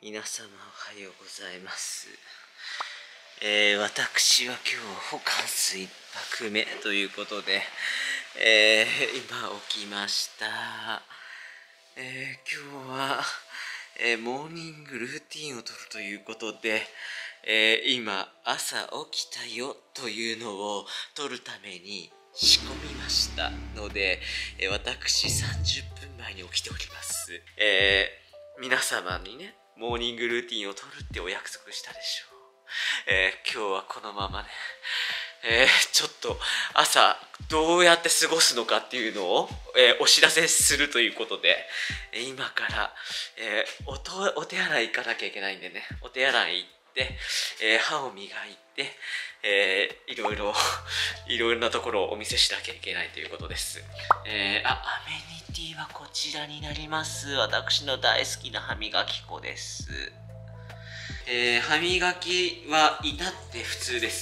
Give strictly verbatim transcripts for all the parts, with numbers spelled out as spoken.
皆様おはようございます。えー、私は今日ホカンス一泊目ということで、えー、今起きました。えー、今日は、えー、モーニングルーティンをとるということで、えー、今朝起きたよというのを撮るために仕込みましたので、えー、私さんじゅっぷんまえに起きております。えー、皆様にねモーニングルーティンを取るってお約束したでしょう。えー、今日はこのままね、えー、ちょっと朝どうやって過ごすのかっていうのを、えー、お知らせするということで、今から、えー、おとお手洗い行かなきゃいけないんでね、お手洗い行って、えー、歯を磨いて、えー、いろいろいろいろなところをお見せしなきゃいけないということです。えー、あ、アメニティはこちらになります。私の大好きな歯磨き粉です。えー、歯磨きは至って普通です。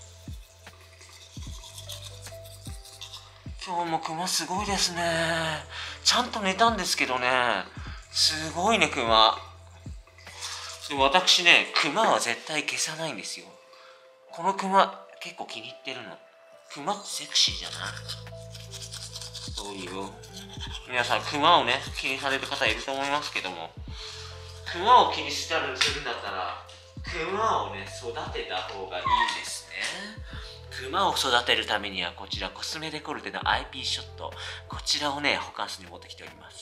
今日もクマすごいですね。ちゃんと寝たんですけどね、すごいねクマ。でも私ね、クマは絶対消さないんですよ。このクマ結構気に入ってるの。クマってセクシーじゃない？そういうよ。皆さんクマをね気にされる方いると思いますけども、クマを気にしたりするんだったらクマをね育てた方がいいですね。クマを育てるためにはこちらコスメデコルテの アイピー ショット、こちらをねホカンスに持ってきております。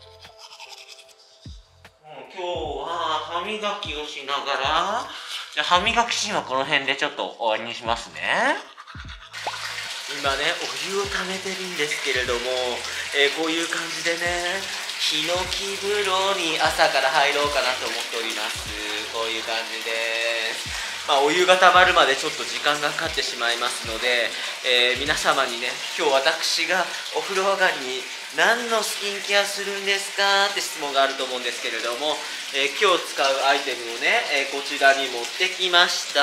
今日は歯磨きをしながら、じゃあ歯磨きシーンはこの辺でちょっと終わりにしますね。今ねお湯をためてるんですけれども、えー、こういう感じでねヒノキ風呂に朝から入ろうかなと思っております。こういう感じです。まあ、お湯がたまるまでちょっと時間がかかってしまいますので、えー、皆様にね今日私がお風呂上がりに何のスキンケアするんですかって質問があると思うんですけれども、えー、今日使うアイテムをね、えー、こちらに持ってきました。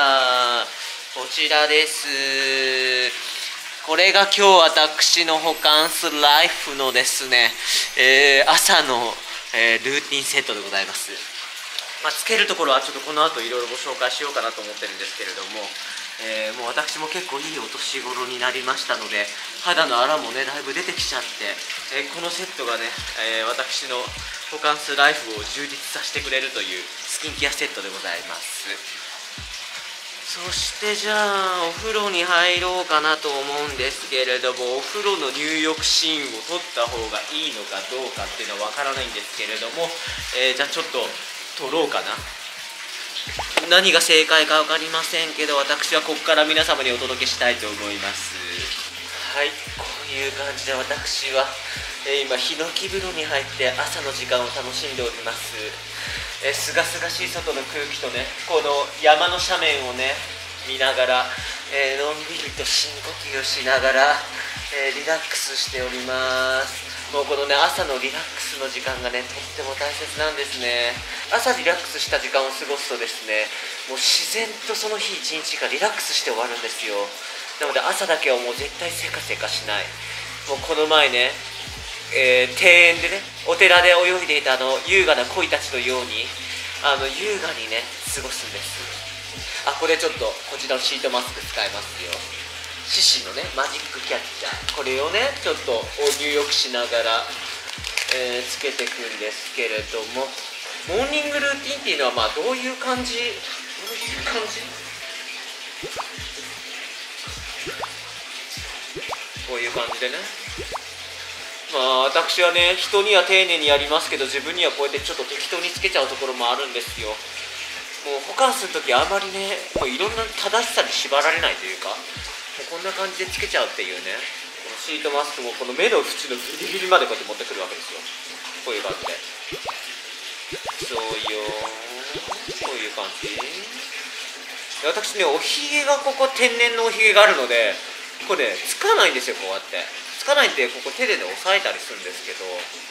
こちらです。これが今日私のホカンスライフのですね、えー、朝の、えー、ルーティンセットでございます。まあ、つけるところはちょっとこの後いろいろご紹介しようかなと思ってるんですけれども、えー、もう私も結構いいお年頃になりましたので、肌の荒もねだいぶ出てきちゃって、えー、このセットがね、えー、私のホカンスライフを充実させてくれるというスキンケアセットでございます。そしてじゃあお風呂に入ろうかなと思うんですけれども、お風呂の入浴シーンを撮った方がいいのかどうかっていうのはわからないんですけれども、えー、じゃあちょっと撮ろうかな。何が正解か分かりませんけど、私はここから皆様にお届けしたいと思います。はい、こういう感じで私は、えー、今ヒノキ風呂に入って朝の時間を楽しんでおります。えー、すがすがしい外の空気とね、この山の斜面をね見ながら、えー、のんびりと深呼吸をしながら、えー、リラックスしております。もうこのね朝のリラックスの時間がねとっても大切なんですね。朝リラックスした時間を過ごすとですね、もう自然とその日一日がリラックスして終わるんですよ。なので朝だけはもう絶対せかせかしない。もうこの前ね、えー、庭園でねお寺で泳いでいたあの優雅な鯉たちのようにあの優雅にね過ごすんです。あ、これちょっとこちらのシートマスク使いますよ。獅子のねマジックキャッチャー、これをねちょっと入浴しながら、えー、つけていくんですけれども、モーニングルーティンっていうのはまあどういう感じどういう感じこういう感じでね、まあ私はね人には丁寧にやりますけど、自分にはこうやってちょっと適当につけちゃうところもあるんですよ。もうホカンスの時あんまりねもういろんな正しさに縛られないというか、こんな感じでつけちゃうっていうね。このシートマスクもこの目の縁のギリギリまでこうやって持ってくるわけですよ。こういう感じで、そうよこういう感じで、私ねおひげがここ天然のおひげがあるので、これ、ね、つかないんですよ。こうやってつかないんでここ手でね押さえたりするんですけど、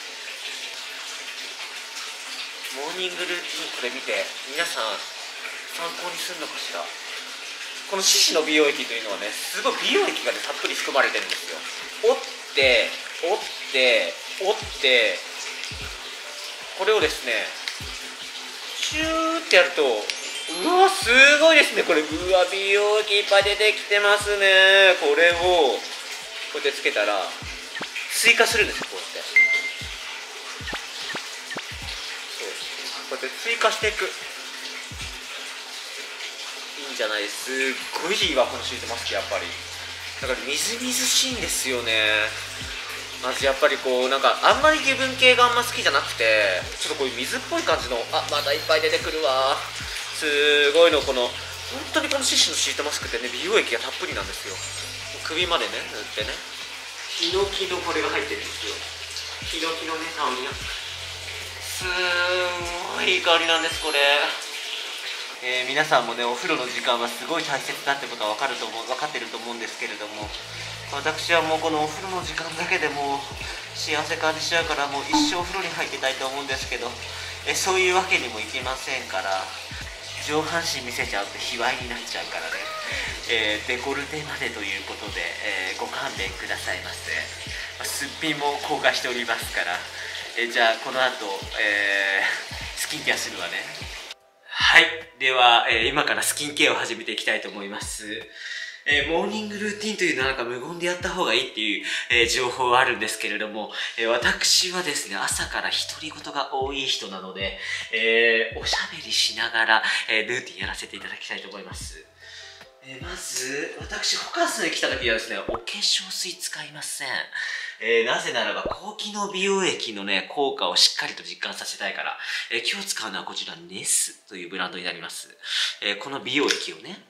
モーニングルーティンこれ見て皆さん参考にするのかしら。この獅子の美容液というのはねすごい美容液がねたっぷり含まれてるんですよ。折って折って折ってこれをですねシューってやると、うわすごいですねこれ。うわ美容液いっぱい出てきてますね。これをこうやってつけたら追加するんですよ。こうやってそうこうやって追加していく。いいんじゃない。すっごいいいわこのシートマスク。やっぱりだからみずみずしいんですよね。まずやっぱりこうなんかあんまり油分系があんま好きじゃなくて、ちょっとこういう水っぽい感じの、あまだいっぱい出てくるわ。すごいのこの本当にこのシッシュのシートマスクってね、美容液がたっぷりなんですよ。首までね塗ってね、ヒノキのこれが入ってるんですよ。ヒノキのね香りがすごいいい香りなんですこれ。えー、皆さんもねお風呂の時間はすごい大切だってことは分かると思う分かってると思うんですけれども、私はもうこのお風呂の時間だけでもう幸せ感じちゃうから、もう一生お風呂に入ってたいと思うんですけど、えそういうわけにもいきませんから、上半身見せちゃうと卑猥になっちゃうからね、えー、デコルテまでということで、えー、ご勘弁くださいませ。まあ、すっぴんも公開しておりますから、えー、じゃあこの後、えー、スキンケアするわね。はい、では、えー、今からスキンケアを始めていきたいと思います。えー、モーニングルーティンというのはなんか無言でやった方がいいっていう、えー、情報はあるんですけれども、えー、私はですね、朝から独り言が多い人なので、えー、おしゃべりしながら、えー、ルーティンやらせていただきたいと思います。えー、まず、私、ホカンスに来た時はですね、お化粧水使いません。えー、なぜならば、高機能美容液のね、効果をしっかりと実感させたいから、えー、今日使うのはこちら、ネスというブランドになります。えー、この美容液をね、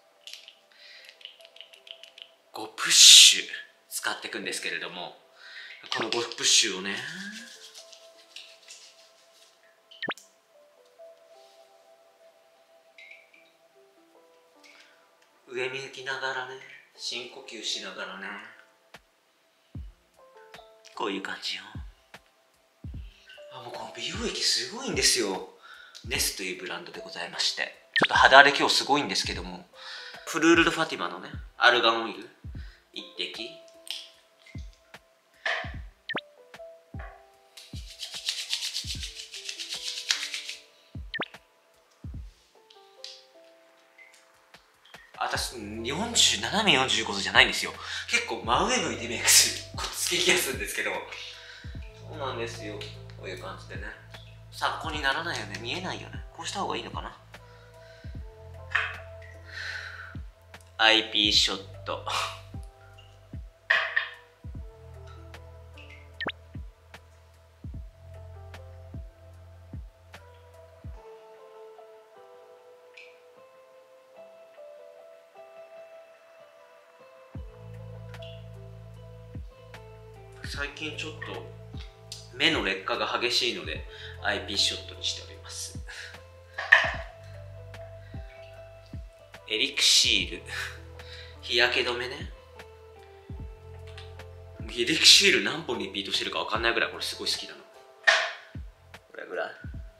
ごプッシュ使っていくんですけれども、このごプッシュをね、上向きながらね、深呼吸しながらね、こういう感じよ。あ、もうこの美容液すごいんですよ。ネスというブランドでございまして、ちょっと肌荒れ今日すごいんですけども、フルール・ド・ファティマのね、アルガンオイル一滴、私よんじゅうななめんよんじゅうごどじゃないんですよ。結構真上向いてメイクするスキンケアするんですけど、そうなんですよ。こういう感じでね、参考にならないよね、見えないよね。こうした方がいいのかな。 アイピー ショット最近ちょっと目の劣化が激しいので アイピー ショットにしております。エリクシール日焼け止めね。エリクシール何本リピートしてるか分かんないぐらいこれすごい好きなの。これぐらい。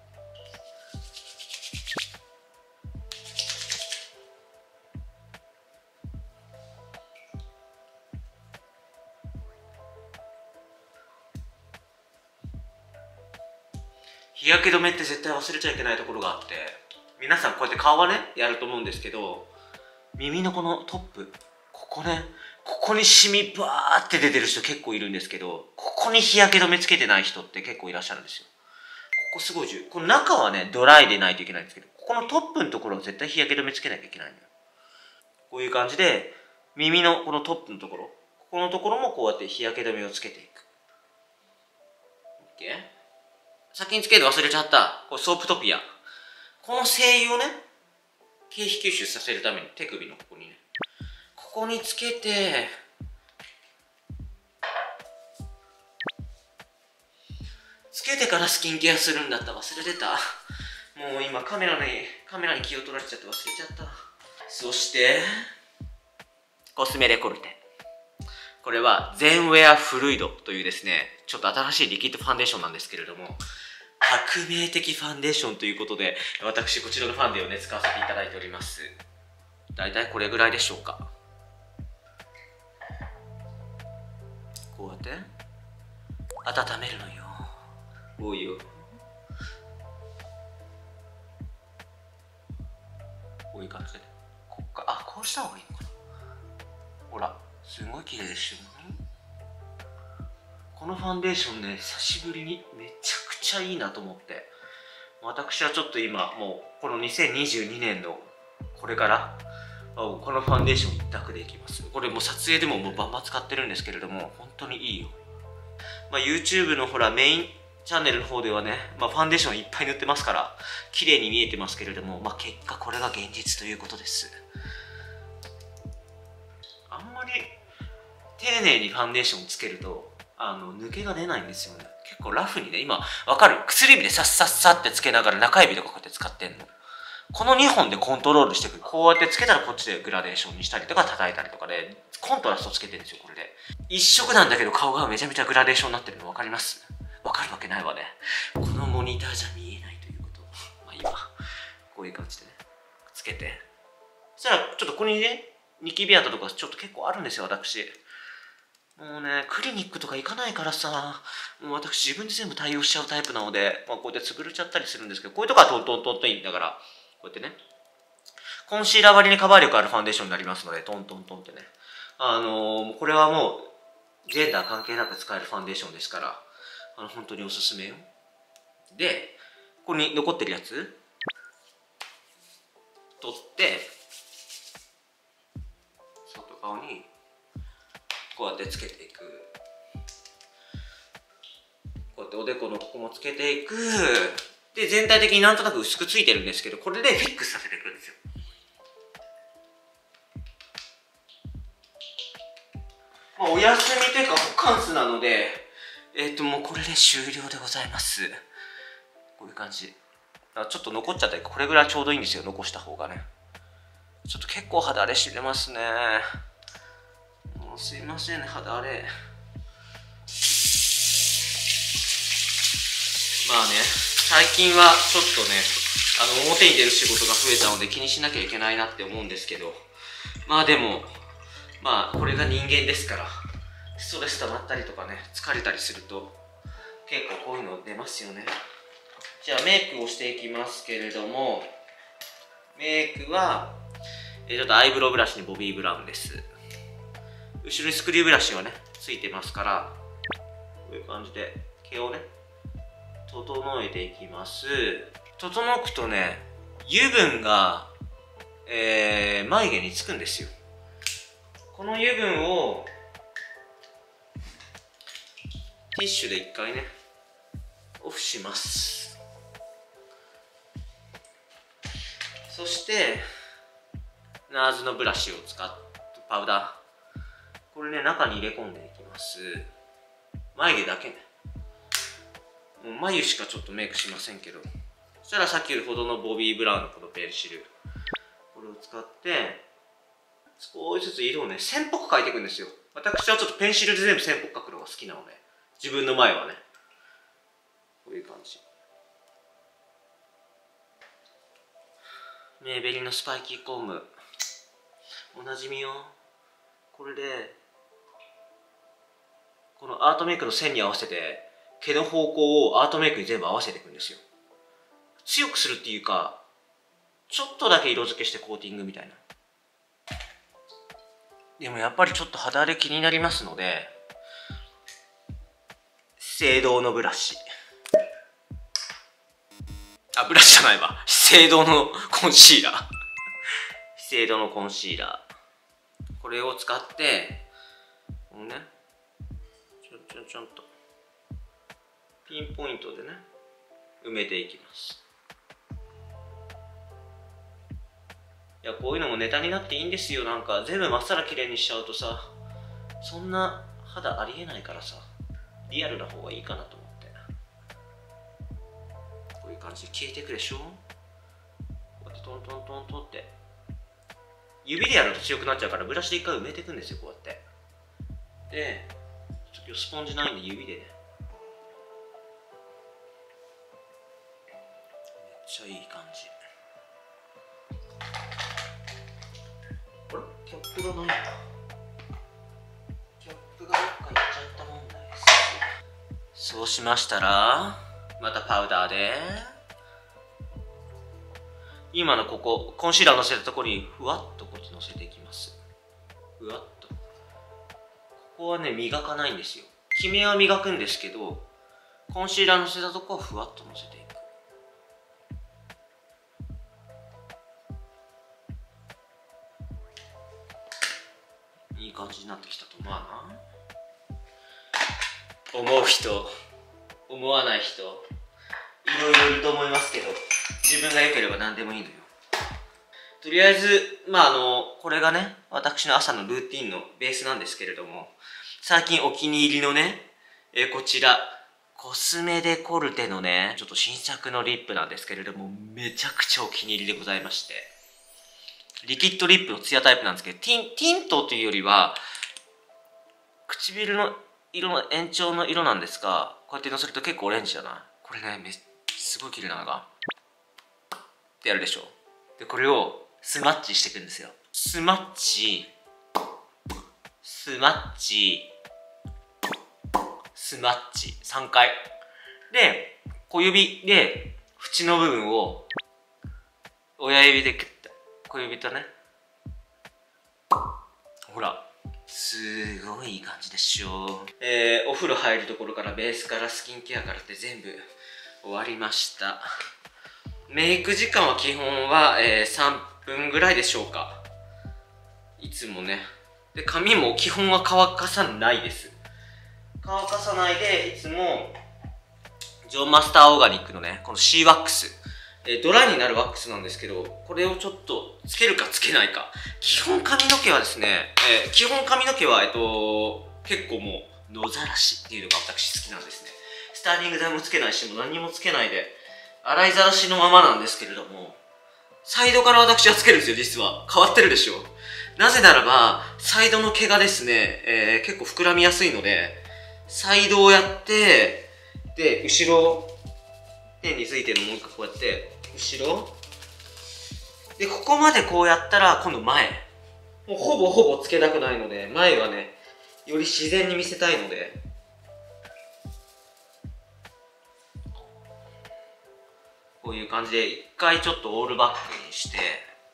日焼け止めって絶対忘れちゃいけないところがあって、皆さんこうやって顔はねやると思うんですけど、耳のこのトップ、ここね、ここにシミバーって出てる人結構いるんですけど、ここに日焼け止めつけてない人って結構いらっしゃるんですよ。ここすごい重要。この中はねドライでないといけないんですけど、ここのトップのところは絶対日焼け止めつけなきゃいけないのよ。こういう感じで耳のこのトップのところ、ここのところもこうやって日焼け止めをつけていく。 OK。先につけるの忘れちゃった。これソープトピア。この精油をね、経皮吸収させるために手首のここにね、ここにつけて、つけてからスキンケアするんだった。忘れてた。もう今カメラに、カメラに気を取られちゃって忘れちゃった。そして、コスメデコルテ。これはゼンウェアフルイドというですね、ちょっと新しいリキッドファンデーションなんですけれども、革命的ファンデーションということで、私こちらのファンデをね使わせていただいております。だいたいこれぐらいでしょうか。こうやって温めるのよ。こういうこういう感じで、こっか、あ、こうした方がいいのかな。ほら、すごい綺麗でしょ。このファンデーションね、久しぶりにめちゃくちゃいいなと思って、私はちょっと今もうこのにせんにじゅうにねんのこれからこのファンデーション一択でいきます。これもう撮影でももうバンバン使ってるんですけれども、本当にいいよ。まあ、YouTube のほらメインチャンネルの方ではね、まあ、ファンデーションいっぱい塗ってますから綺麗に見えてますけれども、まあ、結果これが現実ということです。あんまり丁寧にファンデーションつけるとあの抜けが出ないんですよね。結構ラフにね、今わかる、薬指でさっさっさってつけながら中指とかこうやって使ってんの。このにほんでコントロールしていく。こうやってつけたらこっちでグラデーションにしたりとか叩いたりとかでコントラストつけてるんですよ。これで一色なんだけど顔がめちゃめちゃグラデーションになってるの分かります？分かるわけないわね。このモニターじゃ見えないということ。まあ今こういう感じでねつけて、そしたらちょっとここにねニキビ跡とかちょっと結構あるんですよ私。もうね、クリニックとか行かないからさ、もう私自分で全部対応しちゃうタイプなので、まあ、こうやって潰れちゃったりするんですけど、こういうとこはトントントンといいんだから、こうやってね、コンシーラー割りにカバー力あるファンデーションになりますので、トントントンってね。あのー、これはもう、ジェンダー関係なく使えるファンデーションですから、あの、本当におすすめよ。で、ここに残ってるやつ、取って、外側に、こうやってつけていく。こうやっておでこのここもつけていく。で、全体的になんとなく薄くついてるんですけど、これでフィックスさせていくんですよ。まあ、お休みというかホカンスなので、えっと、もうこれで終了でございます。こういう感じ。ちょっと残っちゃったり、これぐらいちょうどいいんですよ、残した方がね。ちょっと結構肌荒れしてますね。もうすいませんね、肌荒れ。まあね、最近はちょっとね、あの表に出る仕事が増えたので気にしなきゃいけないなって思うんですけど、まあでも、まあこれが人間ですから、ストレス溜まったりとかね、疲れたりすると結構こういうの出ますよね。じゃあメイクをしていきますけれども、メイクはちょっとアイブロウブラシにボビーブラウンです。後ろにスクリューブラシがねついてますから、こういう感じで毛をね整えていきます。整くとね、油分が、えー、眉毛につくんですよ。この油分をティッシュで一回ねオフします。そしてナーズのブラシを使ってパウダー、これね中に入れ込んでいきます。眉毛だけね、もう眉しかちょっとメイクしませんけど、そしたらさっきほどのボビーブラウンのこのペンシル、これを使って少しずつ色をね線っぽく描いていくんですよ。私はちょっとペンシルで全部線っぽく描くのが好きなので、自分の前はねこういう感じ。メイベリンのスパイキーコームおなじみよ。これでこのアートメイクの線に合わせて毛の方向をアートメイクに全部合わせていくんですよ。強くするっていうか、ちょっとだけ色付けしてコーティングみたいな。でもやっぱりちょっと肌荒れ気になりますので、資生堂のブラシ、あ、ブラシじゃないわ、資生堂のコンシーラー資生堂のコンシーラー、これを使ってこのねちょんちょんちょんとピンポイントでね埋めていきます。いや、こういうのもネタになっていいんですよ。なんか全部まっさら綺麗にしちゃうとさ、そんな肌ありえないからさ、リアルな方がいいかなと思って、こういう感じで消えていくでしょ。こうやってトントントントンって、指でやると強くなっちゃうからブラシで一回埋めていくんですよ、こうやって。でちょっとスポンジないんで指でね、めっちゃいい感じ。あれ、キャップがないな。キャップがどっか行っちゃったもんだです。そうしましたらまたパウダーで今のここコンシーラーのせたところにふわっとこっちのせていきます。ふわっと。ここはね磨かないんですよ。キメは磨くんですけど、コンシーラーのせたとこはふわっとのせていく。いい感じになってきたと思うな。思う人、思わない人、いろいろいると思いますけど、自分が良ければ何でもいいのよ。とりあえず、まああの、これがね、私の朝のルーティンのベースなんですけれども、最近お気に入りのね、えー、こちら、コスメデコルテのね、ちょっと新作のリップなんですけれども、めちゃくちゃお気に入りでございまして、リキッドリップのツヤタイプなんですけど、ティン、ティントというよりは、唇の色の延長の色なんですが、こうやってのせると結構オレンジじゃない？これね、めすごい綺麗なのが、ってやるでしょ。で、これをスマッチしていくんですよ。スマッチ、スマッチ、スマッチ、さんかい。で、小指で縁の部分を親指でクッと、小指とね、ほら、すごいいい感じでしょ。えー、お風呂入るところからベースからスキンケアからって全部終わりました。メイク時間は基本は、えー、さんぷんぐらいでしょうか。いつもね。で、髪も基本は乾かさないです。乾かさないで、いつもジョンマスターオーガニックのね、この C ワックス、えー、ドライになるワックスなんですけど、これをちょっとつけるかつけないか。基本髪の毛はですね、えー、基本髪の毛は、えっと、結構もう野ざらしっていうのが私好きなんですね。スタイリング剤もつけないし、もう何もつけないで、洗いざらしのままなんですけれども、サイドから私はつけるんですよ、実は。変わってるでしょ。なぜならば、サイドの毛がですね、えー、結構膨らみやすいので、サイドをやって、で、後ろ、点についてるのもう一回こうやって、後ろ。で、ここまでこうやったら、今度前。もうほぼほぼつけたくないので、前はね、より自然に見せたいので、こういう感じで、一回ちょっとオールバックにして、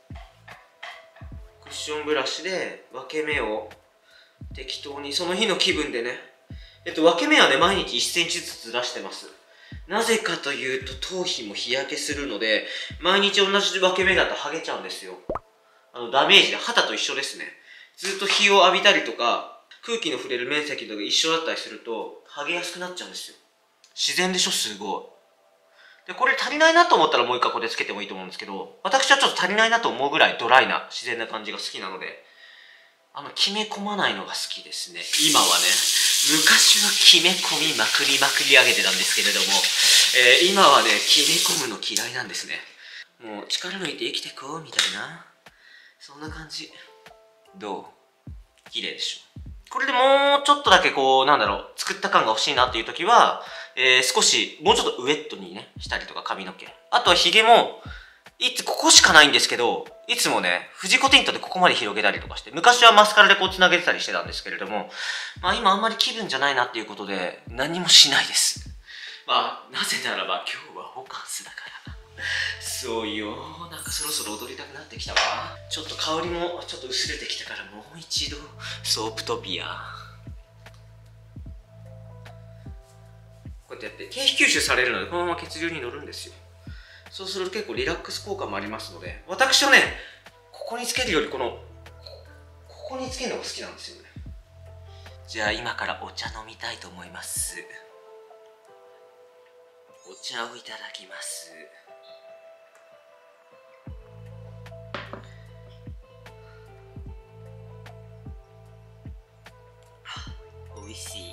クッションブラシで分け目を適当に、その日の気分でね、えっと、分け目はね、毎日いっセンチずつずらしてます。なぜかというと、頭皮も日焼けするので、毎日同じ分け目だと剥げちゃうんですよ。あの、ダメージで、肌と一緒ですね。ずっと日を浴びたりとか、空気の触れる面積とか一緒だったりすると、剥げやすくなっちゃうんですよ。自然でしょ、すごい。で、これ足りないなと思ったらもう一回ここでつけてもいいと思うんですけど、私はちょっと足りないなと思うぐらいドライな、自然な感じが好きなので、あんま決め込まないのが好きですね。今はね。昔は決め込みまくりまくり上げてたんですけれども、えー、今はね、決め込むの嫌いなんですね。もう力抜いて生きてこうみたいな。そんな感じ。どう？綺麗でしょ。これでもうちょっとだけこう、なんだろう、作った感が欲しいなっていう時は、えー、少し、もうちょっとウェットにね、したりとか髪の毛。あとは髭も、いつ、ここしかないんですけど、いつもね、フジコティントでここまで広げたりとかして、昔はマスカラでこう繋げてたりしてたんですけれども、まあ今あんまり気分じゃないなっていうことで、何もしないです。まあ、なぜならば今日はホカンスだから。そうよ、なんかそろそろ踊りたくなってきたわ。ちょっと香りもちょっと薄れてきたからもう一度、ソープトピア。こうやってやって、経費吸収されるので、このまま血流に乗るんですよ。そうすると結構リラックス効果もありますので、私はね、ここにつけるよりこの、ここにつけるのが好きなんですよね。じゃあ今からお茶飲みたいと思います。お茶をいただきます。おいしい。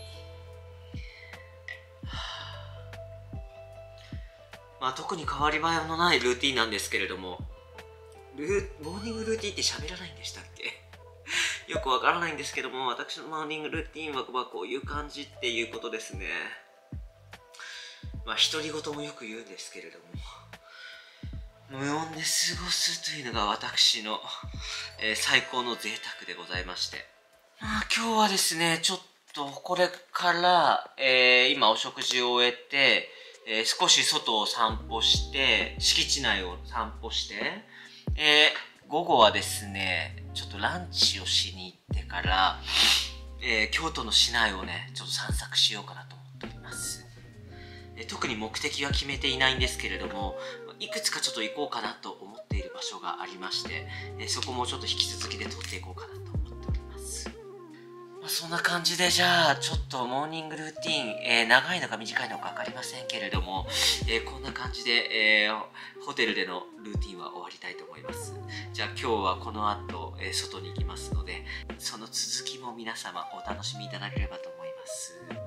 まあ特に変わり映えのないルーティンなんですけれども、ルーモーニングルーティンって喋らないんでしたっけ？よくわからないんですけども、私のモーニングルーティンはまあこういう感じっていうことですね。まあ独り言もよく言うんですけれども、無音で過ごすというのが私の、えー、最高の贅沢でございまして、まあ今日はですね、ちょっとこれから、えー、今お食事を終えて、 えー、少し外を散歩して、敷地内を散歩して、えー、午後はですね、ちょっとランチをしに行ってから、えー、京都の市内をね、ちょっと散策しようかなと思っております。えー、特に目的は決めていないんですけれども、いくつかちょっと行こうかなと思っている場所がありまして、えー、そこもちょっと引き続きで撮っていこうかなと思っております。まあ、そんな感じで、じゃあちょっとモーニングルーティン、えー、長いのか短いのか分かりませんけれども、えー、こんな感じで、えー、ホテルでのルーティンは終わりたいと思います。じゃあ今日はこの後、えー、外に行きますので、その続きも皆様お楽しみいただければと思います。